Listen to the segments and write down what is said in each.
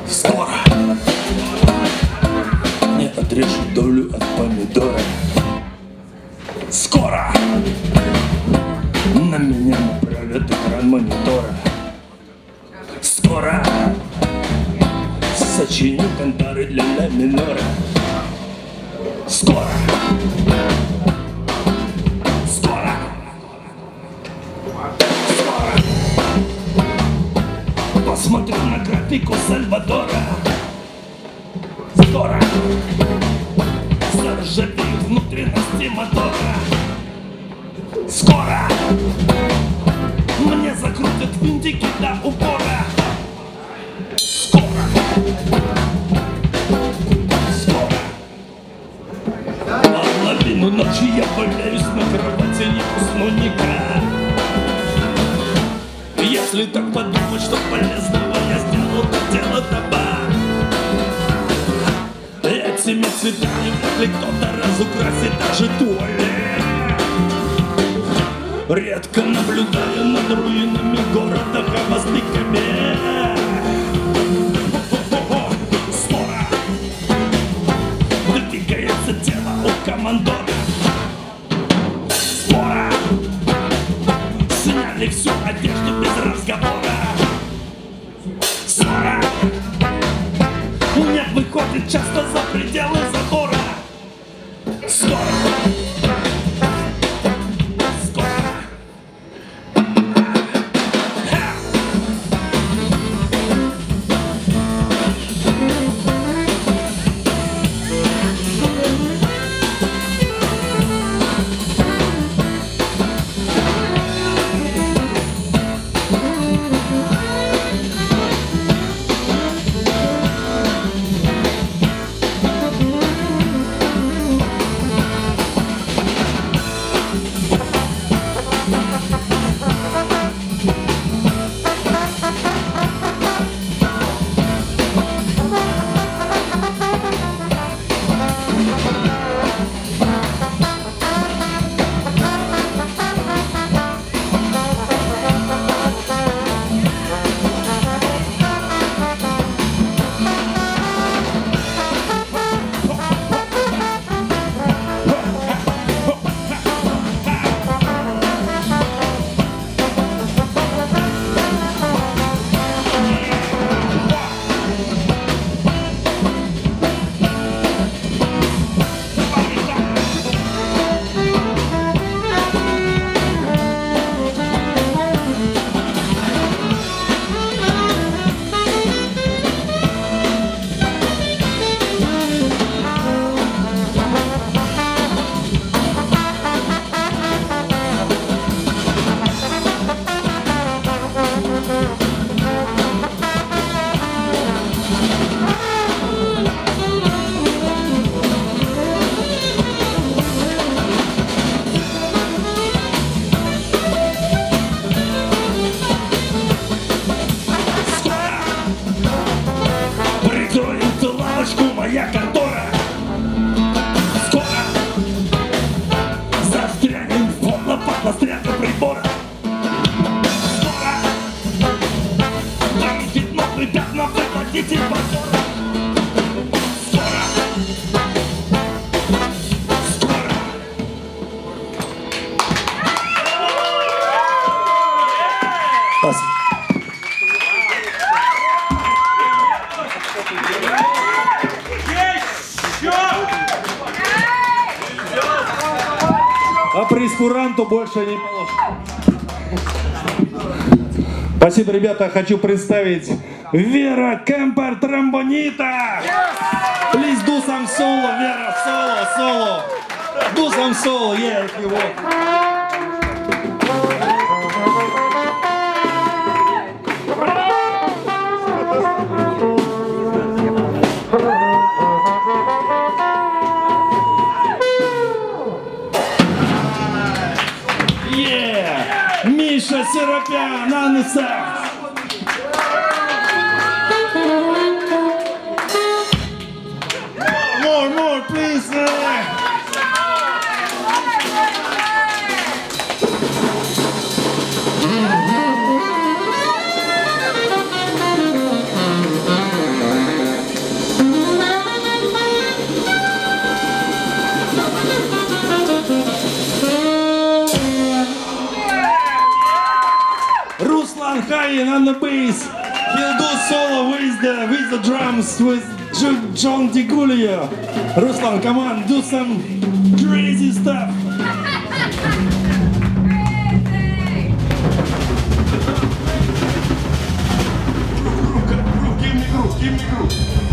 Скоро не отрежут долю от помидора. Скоро на меня направят экран монитора. Скоро сочиню кантары для ля минора. Скоро посмотрю на графику Сальвадора. Скоро заржавеют внутренности мотора. Скоро мне закрутят винтики до упора. Скоро половину ночи я валяюсь на кровати, не усну никак. Если так подумать, что полезного я сделал, то дело табак. Этими цветами вряд ли кто-то разукрасит даже туалет. Редко наблюдаю над руинами города хвостыками. Скоро двигается тело у командора. Скоро сняли всю одежду без разговора. Скоро не выходит часто за пределы забора. Скоро моя контора. Скоро застрянем в полно поднастряга прибора. Скоро вылетит новый пятна предводитель позора. Скоро Спасибо. А прейскуранту больше не положено. Спасибо, ребята. Хочу представить Вера Кемпер тромбонита. Please do some solo, Вера, solo. Do some solo, yeah, if you want. Миша Серапян, Анна Сакс. More, please. Ryan on the bass. He'll do solo with the drums with John DiGulio. Ruslan, come on, do some crazy stuff. Give me groove.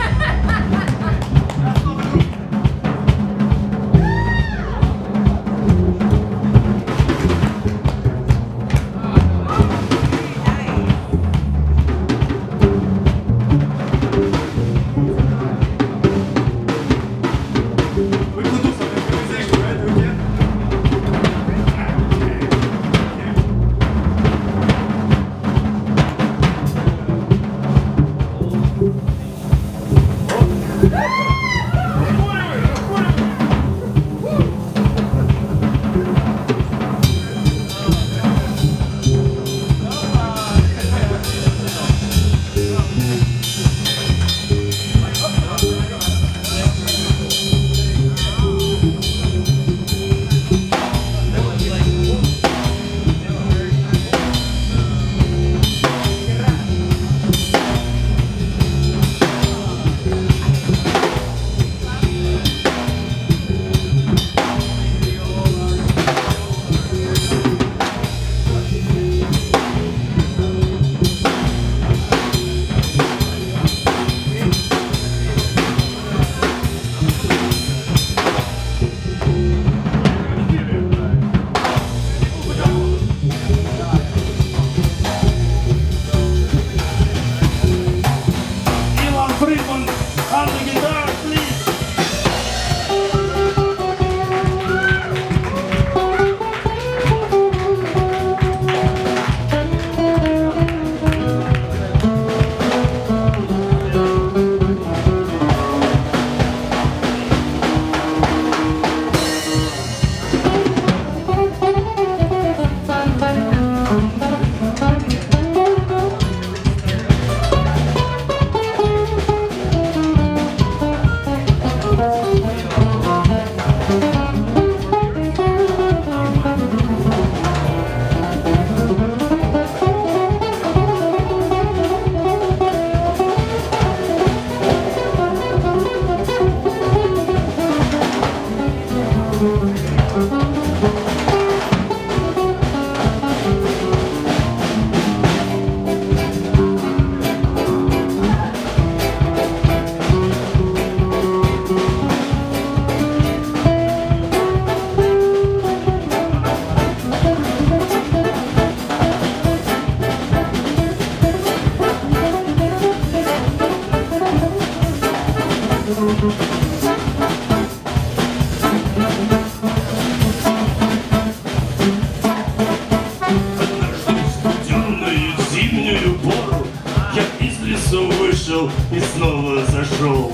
вышел и снова зашел.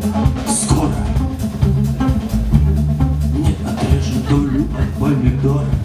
Скоро мне отрежут долю от помидора.